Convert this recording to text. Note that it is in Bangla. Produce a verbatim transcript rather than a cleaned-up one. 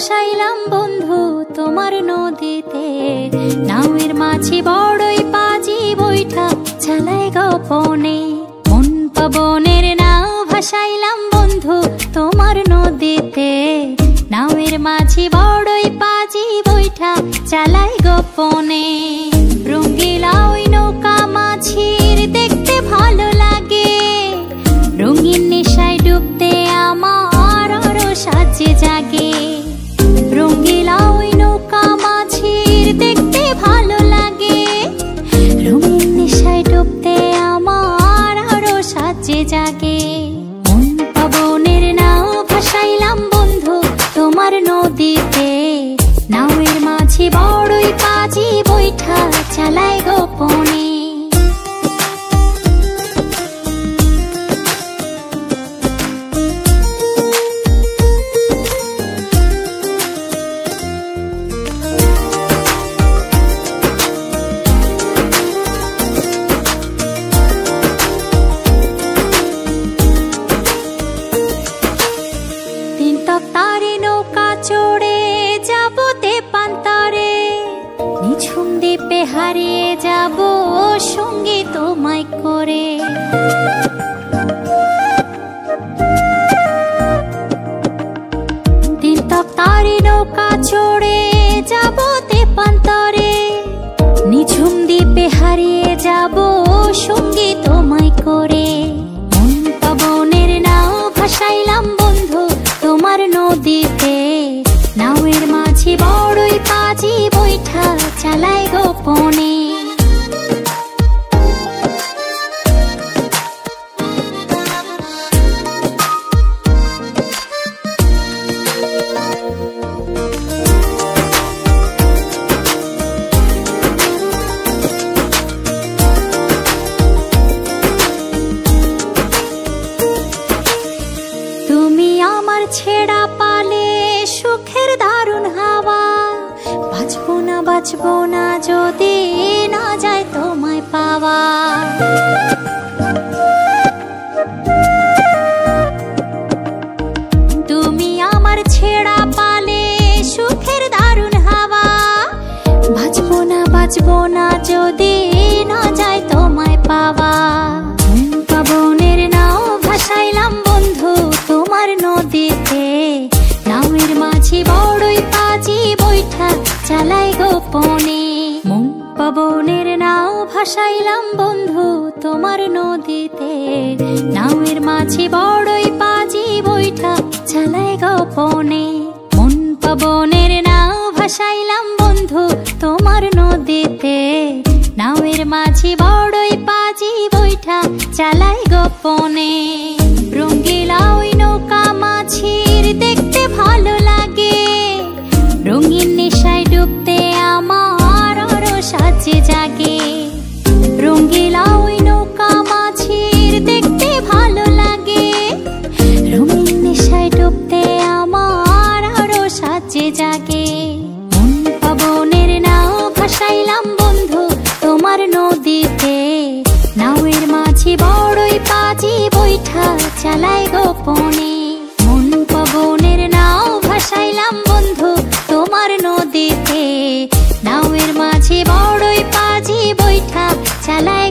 ভাসাইলাম বন্ধু তোমার নদীতে, নাওয়ের মাঝি বড়ই পাজি বৈঠা চালাই গোপনে। মন পবনের নাও ভাসাইলাম বন্ধু তোমার নদীতে, নাওয়ের মাঝি বড়ই পাজি বৈঠা চালাই গোপনে। রঙ্গিলা ওই নৌকা মাঝির দেখতে ভালো লাগে, রঙিন নেশায় ডুবতে আমার আরো সাজে জাগে। রঙ্গিলা ওই নৌকা মাঝির দেখতে ভালো লাগে, রঙিন নেশায় ডুবতে আমার আরো সাজে জাগে। মন পবনের নাও ভাসাইলাম বন্ধু তোমার নদীতে, নাওয়ের মাঝি বড়ই পাজি বৈঠা চালাই গোপনে। তারে নৌকা চড়ে যাব তে পান্তারে, নিঝুম দ্বীপে হারিয়ে যাব সঙ্গী তোমায় করে। দিন তক তারে নৌকা চড়ে যাব তে পান্তারে, নিঝুম দ্বীপে হারিয়ে যাব সঙ্গী তোমায় করে। মন পবনের নাও ভাসাইলাম বন্ধু তোমার নদীতে, নাওয়ের মাঝি বড়ই পাজি বৈঠা চালাই গোপনে। তুমি আমার ছেড়া পালে সুখের দারুণ হাওয়া, বাঁচবো না বাঁচবো না যদি না যায় তোমায় পাওয়া। তুমি আমার ছেড়া পালে সুখের দারুণ হাওয়া, বাঁচবো না বাঁচবো না যদি না যায় তোমায় পাওয়া। পবনের নাও ভাসাইলাম বন্ধু তোমার নদীতে, নাওয়ের মাঝি বড়ই পাজি বৈঠা চালাই গোপনে। মন পবনের নাও ভাসাইলাম বন্ধু তোমার নদীতে, নাওয়ের মাঝি বড়ই পাজি বৈঠা চালাই গোপনে। মন পবনের নাও ভাসাইলাম বন্ধু তোমার নদীতে, নাওয়ের মাঝি বড়ই পাজি বৈঠা চালাই গোপনে। রঙ্গিলা ওই নৌকা মাঝির দেখতে ভালো লাগে, রঙিন নেশায় ডুবতে আমার আরো সাজে জাগে। রঙ্গিলা ওই নৌকা মাঝির দেখতে ভালো লাগে, রঙিন নেশায় ডুবতে আমার আরো সাজে জাগে। মন পবনের নাও ভাসাইলাম বন্ধু তোমার নদীতে, নাওয়ের মাঝি বড়ই পাজি বৈঠা চালাই গোপনে। মন পবনের নাও ভাসাইলাম বন্ধু তোমার নদীতে, নাওয়ের মাঝি বড়ই পাজি বৈঠা চালাই